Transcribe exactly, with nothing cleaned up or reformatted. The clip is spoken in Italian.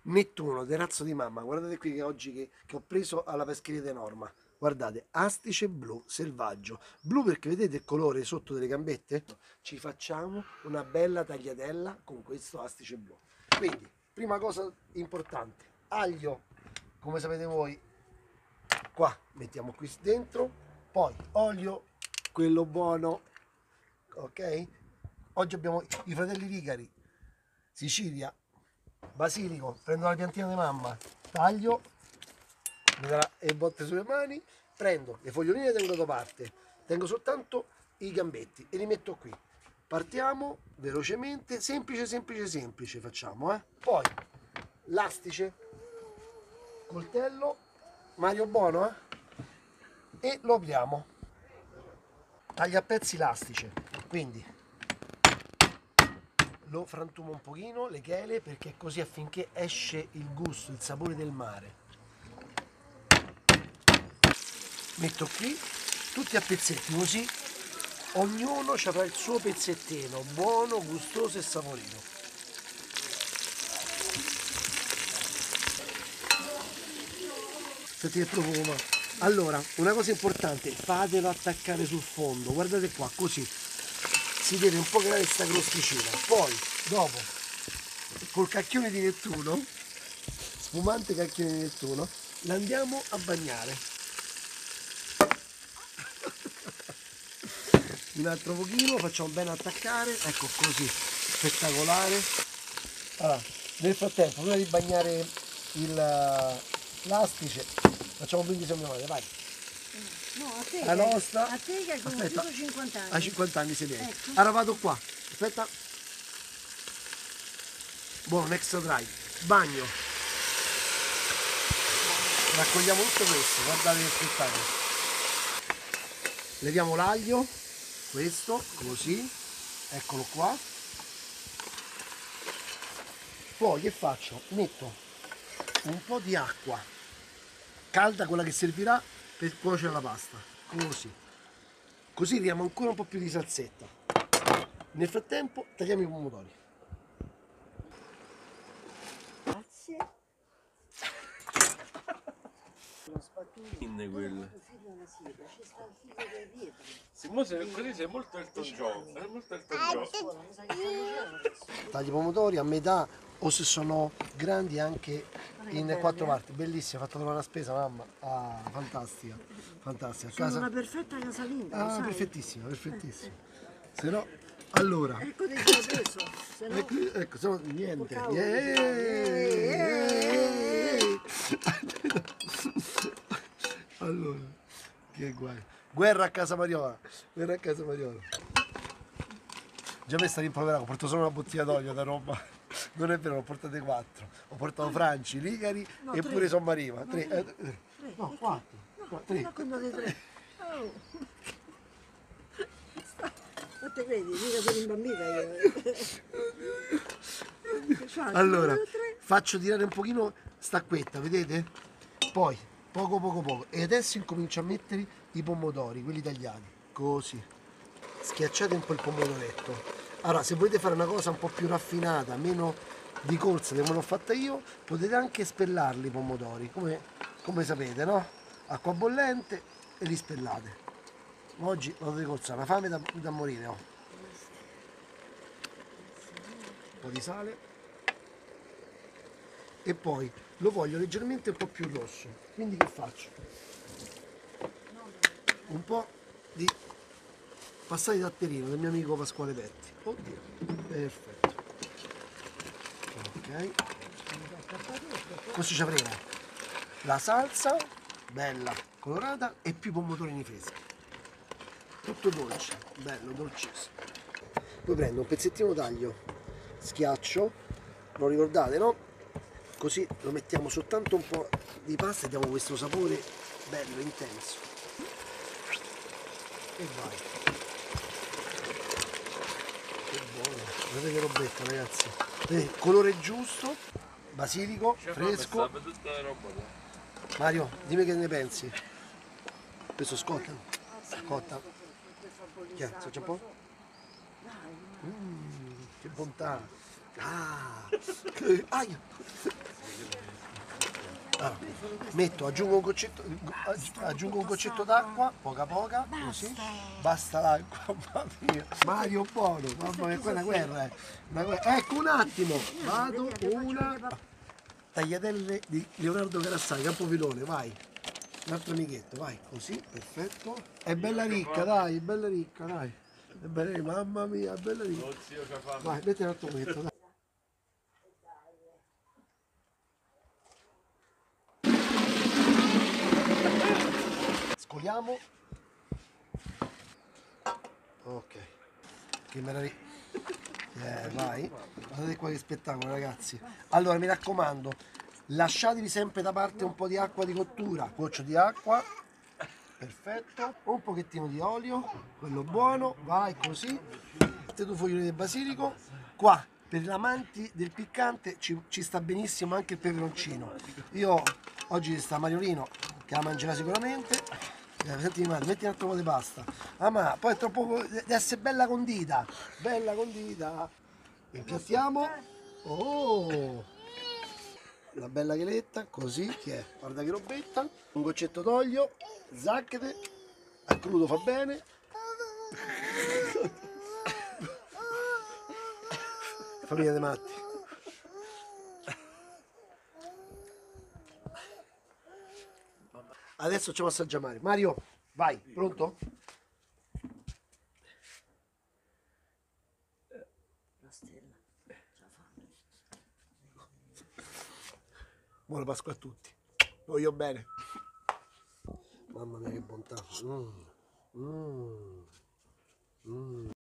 Nettuno, terrazzo di mamma, guardate qui che oggi che, che ho preso alla pescheria di Norma. Guardate, astice blu selvaggio. Blu perché vedete il colore sotto delle gambette? Ci facciamo una bella tagliatella con questo astice blu. Quindi, prima cosa importante, aglio, come sapete voi, qua mettiamo qui dentro, poi olio, quello buono, ok? Oggi abbiamo i fratelli Vicari, Sicilia, basilico, prendo la piantina di mamma, taglio, mi darà e botte sulle mani, prendo le foglioline e tengo da parte, tengo soltanto i gambetti e li metto qui. Partiamo velocemente, semplice, semplice, semplice facciamo, eh? Poi l'astice, coltello, Mario buono, eh? E lo apriamo. Taglia a pezzi l'astice, quindi lo frantumo un pochino, le chele, perché così affinché esce il gusto, il sapore del mare. Metto qui tutti a pezzetti, così ognuno avrà il suo pezzettino, buono, gustoso e saporito. Senti che profumo. Allora, una cosa importante, fatelo attaccare sul fondo, guardate qua, così si deve un po' creare questa crosticina. Poi, dopo, col cacchione di Nettuno, spumante cacchione di Nettuno, l'andiamo a bagnare. Un altro pochino, facciamo bene attaccare, ecco così, spettacolare. Allora, nel frattempo, prima di bagnare l'astice, facciamo un brindisi a mia madre, vai. No, a te, La nostra, a te che hai conosciuto cinquanta anni. a cinquanta anni sei miei. Ecco. Allora vado qua, aspetta. Buono, un extra dry. Bagno. Raccogliamo tutto questo, guardate che spettacolo. Leviamo l'aglio, questo, così, eccolo qua. Poi che faccio? Metto un po' di acqua calda, quella che servirà per cuocere la pasta, così. Così diamo ancora un po' più di salsetta. Nel frattempo tagliamo i pomodori. Grazie. Lo spatolino. In quelle. Figlio una siepe, ci sta il figlio dei dietro. Se mo sei, così sei molto Elton John, è molto Elton John. Scuola, mi sa che sta liceo adesso. Taglio i pomodori a metà o se sono grandi anche in belli, quattro eh? parti. Bellissima, ha fatto trovare la spesa mamma. Ah, fantastica, fantastica. A Sono casa... una perfetta casalinga, lo Ah, sai? perfettissima, perfettissima. Se no, allora, Ecco del tuo peso, se no... ecco, ecco, se no niente. Cavolo, Yeeeey. Allora, che guai. Guerra a casa Mariola, guerra a casa Mariola. Già me sta rimproverato, ho portato solo una bottiglia d'olio da Roma. Non è vero, ho portate quattro. Ho portato Franci, Ligari No, e tre. pure Sommariva. No, Tre, tre. eh, eh, Tre, no, perché? quattro. No, No, tre. tre. No, contate tre. Oh. Ma te credi, mica sono imbambita io. Che fai? Allora, Due, tre. faccio tirare un pochino st'acquetta, vedete? Poi, poco poco poco. E adesso incomincio a mettere i pomodori, quelli tagliati. Così. Schiacciate un po' il pomodoretto. Allora, se volete fare una cosa un po' più raffinata, meno di corsa come l'ho fatta io, potete anche spellarli i pomodori, come, come sapete, no? Acqua bollente e li spellate. Oggi vado di corsa, una fame da, da morire, oh. Un po' di sale. E poi lo voglio leggermente un po' più rosso. Quindi che faccio? Un po' di passati datterino del mio amico Pasquale Petti. Oddio, perfetto. Ok. Così ci avremo la salsa, bella, colorata e più pomodorini freschi. Tutto dolce, bello, dolcissimo. Poi prendo un pezzettino d'aglio, schiaccio, lo ricordate, no? Così lo mettiamo soltanto un po' di pasta e diamo questo sapore bello, intenso. E vai. Che buono, vedete che robetta ragazzi. Vedete, colore giusto, basilico, fresco. Mario, dimmi che ne pensi. Questo scotta? Scotta. Chi è? Assaggia un po'? Mm, che bontà. Ah, che... Aia. Allora, metto, aggiungo un goccetto, aggiungo un goccetto d'acqua, poca poca, così. Basta l'acqua, mamma mia. Mario buono, mamma mia, qua è una guerra, eh. Una guerra. Ecco un attimo, vado una tagliatelle di Leonardo Carassai, Campofilone, vai. Un altro amichetto, vai, così, perfetto. È bella ricca, dai, è bella ricca, dai. È bella ricca, mamma mia, è bella ricca. Vai, metti un altro amichetto, dai. Scoliamo. Ok, che meraviglia. Eh, vai. Guardate qua che spettacolo, ragazzi. Allora, mi raccomando, lasciatevi sempre da parte un po' di acqua di cottura, goccio di acqua, perfetto, un pochettino di olio, quello buono, vai così, mettete un fogliolino di basilico, qua per gli amanti del piccante ci, ci sta benissimo anche il peperoncino. Io oggi ci sta Mariolino che la mangerà sicuramente. Eh, senti, madre, metti un altro po' di pasta. Ah, ma poi è troppo, deve essere bella condita, bella condita. Impiattiamo. Oh! Una bella cheletta, così, che è, guarda che robetta, un goccetto d'olio, zacchete, a crudo fa bene. Famiglia dei matti. Adesso facciamo assaggiare. Mario, vai, pronto? Buona Pasqua a tutti. Voglio bene. Mamma mia che bontà. Mm. Mm. Mm.